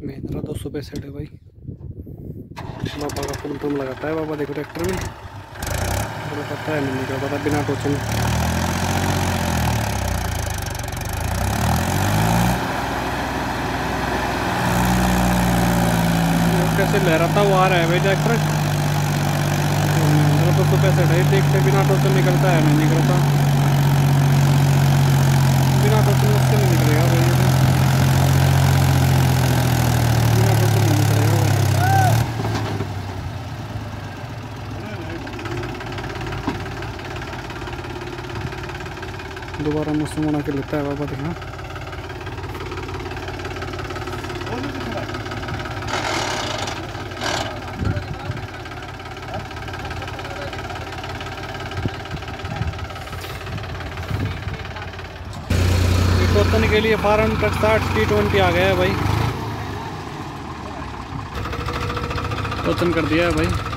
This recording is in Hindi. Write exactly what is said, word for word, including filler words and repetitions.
महिंद्रा दो सौ पैंसठ है भाई। बाबा का फुल टूम लगाता है बाबा, देखो ट्रैक्टर में पता है नहीं क्या पता बिना टोचन। कैसे लहराता हुआ आ रहा है भाई ट्रैक्टर। महिंद्रा दो सौ पैंसठ है, देखते बिना टोचन निकलता है नहीं निकलता, बिना टोचन उससे नहीं निकलेगा भाई, बिना टोचन नहीं निकलेगा भाई। दोबारा मौसम बना के लेता है बाबा, देखना टोचन के लिए फार्म ट्रक साठ टी ट्वेंटी आ गया है भाई, टोचन कर दिया है भाई।